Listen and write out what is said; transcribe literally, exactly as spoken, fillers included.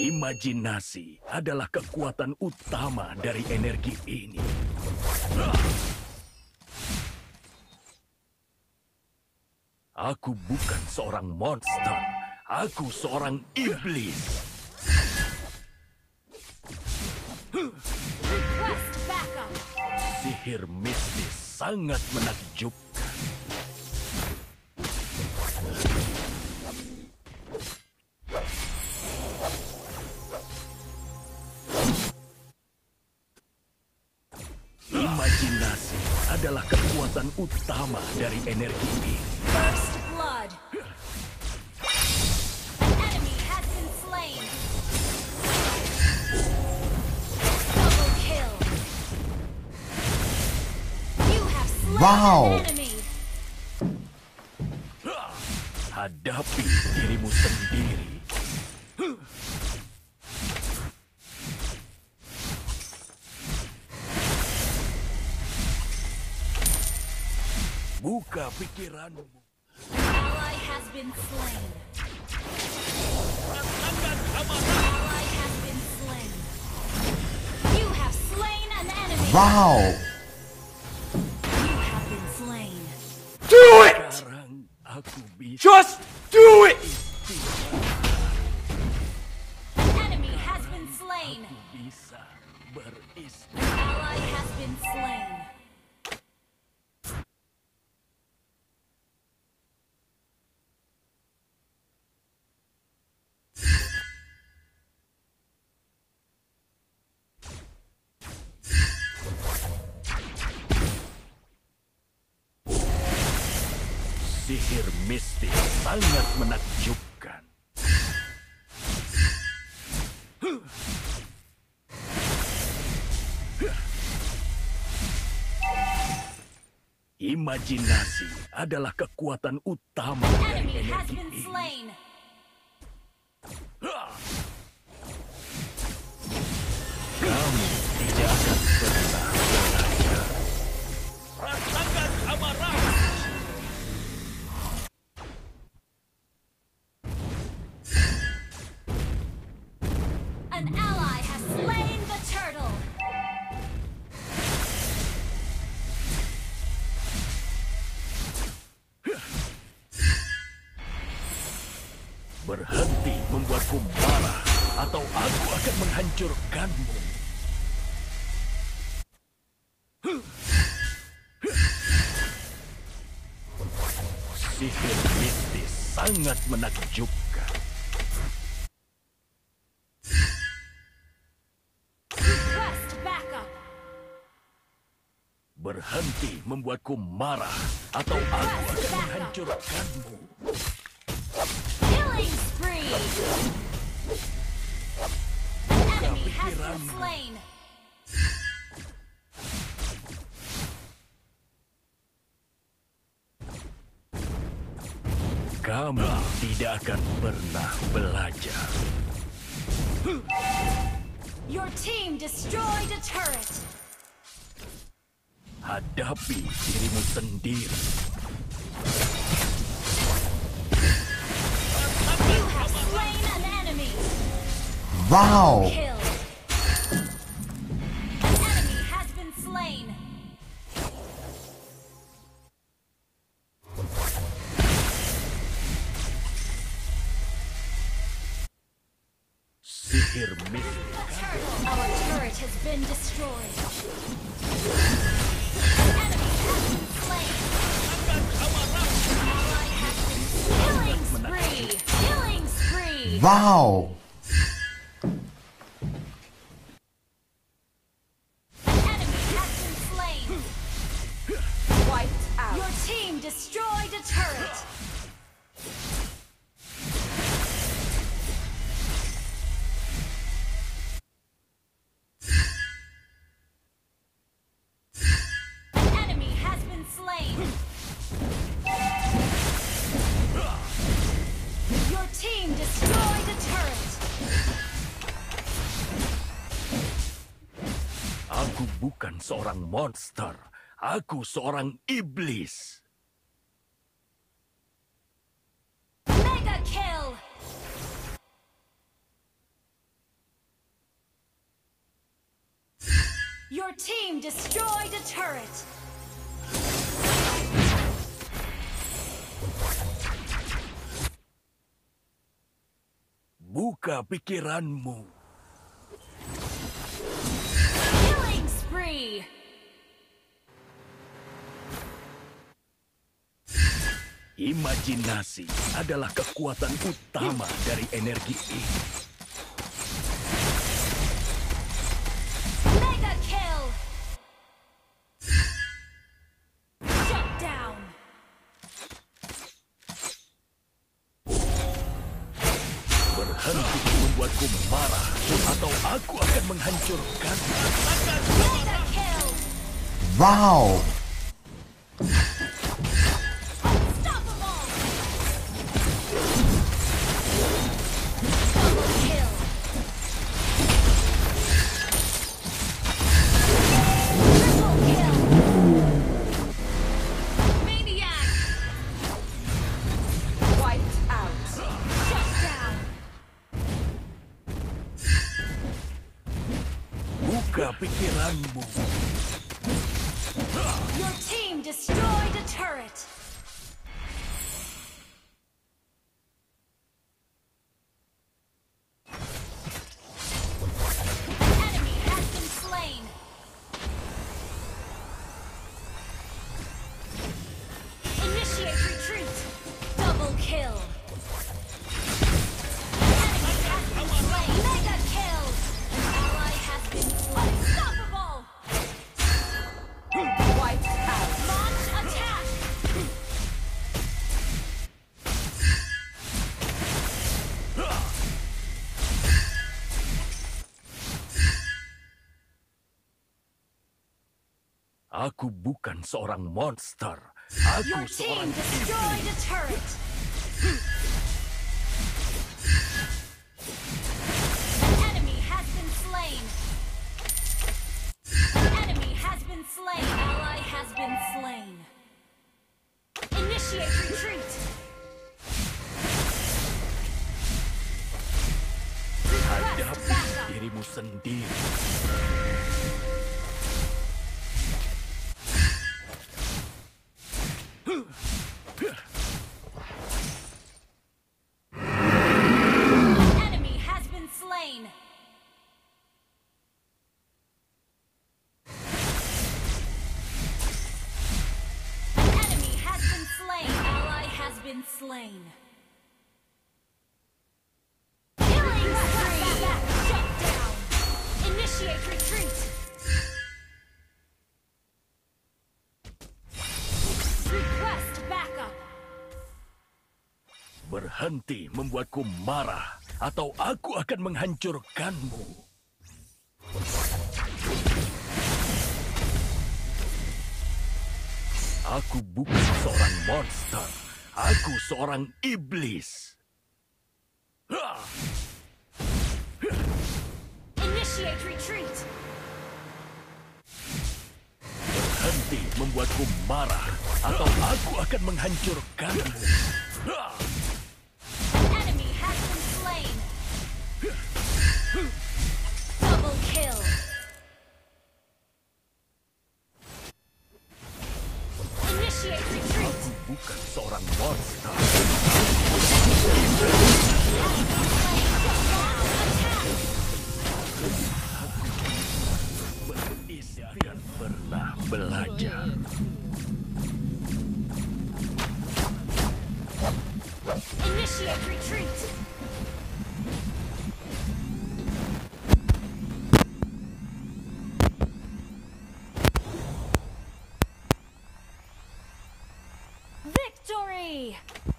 Imajinasi adalah kekuatan utama dari energi ini. Aku bukan seorang monster. Aku seorang iblis. Sihir mistis sangat menakjubkan. Imajinasi adalah kekuatan utama dari energi ini. First blood. An enemy has been slain. Double kill. You have slain Wow. an enemy. Hadapi dirimu sendiri. Buka pikiranmu. Ally has been slain. Ally has been slain. You have slain an enemy. Wow. You have been slain. Do it! Sekarang aku bisa. Just do it! An enemy has been slain. Aku bisa beristirahat. Ally has been slain. Sihir mistis sangat menakjubkan. Imajinasi adalah kekuatan utama An dari enemy has energi been ini. slain. Kamu tidak akan pernah belajar. Rasakan amarah. An ally has slain the turtle. Berhenti membuatku marah, atau aku akan menghancurkanmu. Sihir mistis sangat menakjubkan. Request backup. Berhenti membuatku marah, atau aku akan menghancurkanmu. Killing spree. An enemy has been slain. Kamu tidak akan pernah belajar. Your team destroyed a turret. Hadapi dirimu sendiri. You have slain an enemy. Wow. Kill. An enemy has been slain. Sihir mistis. The turtle. Our turret has been destroyed. An enemy has been slain. Ally has been killing spree. Killing spree. Wow. Enemy has been slain. Wiped out. Your team destroyed a turret. Enemy has been slain. Your team destroyed a turret. Aku bukan seorang monster. Aku seorang iblis. Mega kill. Your team destroyed a turret. Buka pikiranmu. Killing spree. Imajinasi adalah kekuatan utama dari energi ini. Mega kill. Shut down. Berhenti membuatku marah, atau aku akan menghancurkan. Mega kill. Wow. Unstoppable. Double kill. Triple kill. Maniac. Wiped out. Shut down. Buka pikiranmu. Your team destroyed a turret. An enemy has been slain. Initiate retreat. Double kill. Enemy has been slain. Mega kill. An ally has been slain. Unstoppable. Wiped out. Launch attack. Aku bukan seorang monster. Aku Your seorang team destroyed a turret. An enemy has been slain. An enemy has been slain. Ally has been slain. Initiate retreat. Request hadapi backup. dirimu sendiri. An enemy has been slain. An enemy has been slain. Ally has been slain. Killing spree. Shut down. Initiate retreat. Request backup. Berhenti membuatku marah, atau aku akan menghancurkanmu. Aku bukan seorang monster. Aku seorang iblis. Hah! Initiate retreat. Berhenti membuatku marah, atau aku akan menghancurkanmu. Hah! An enemy has been slain. Double kill. Initiate retreat. Aku bukan seorang monster. Berisi dan pernah belajar. Initiate retreat. Victory!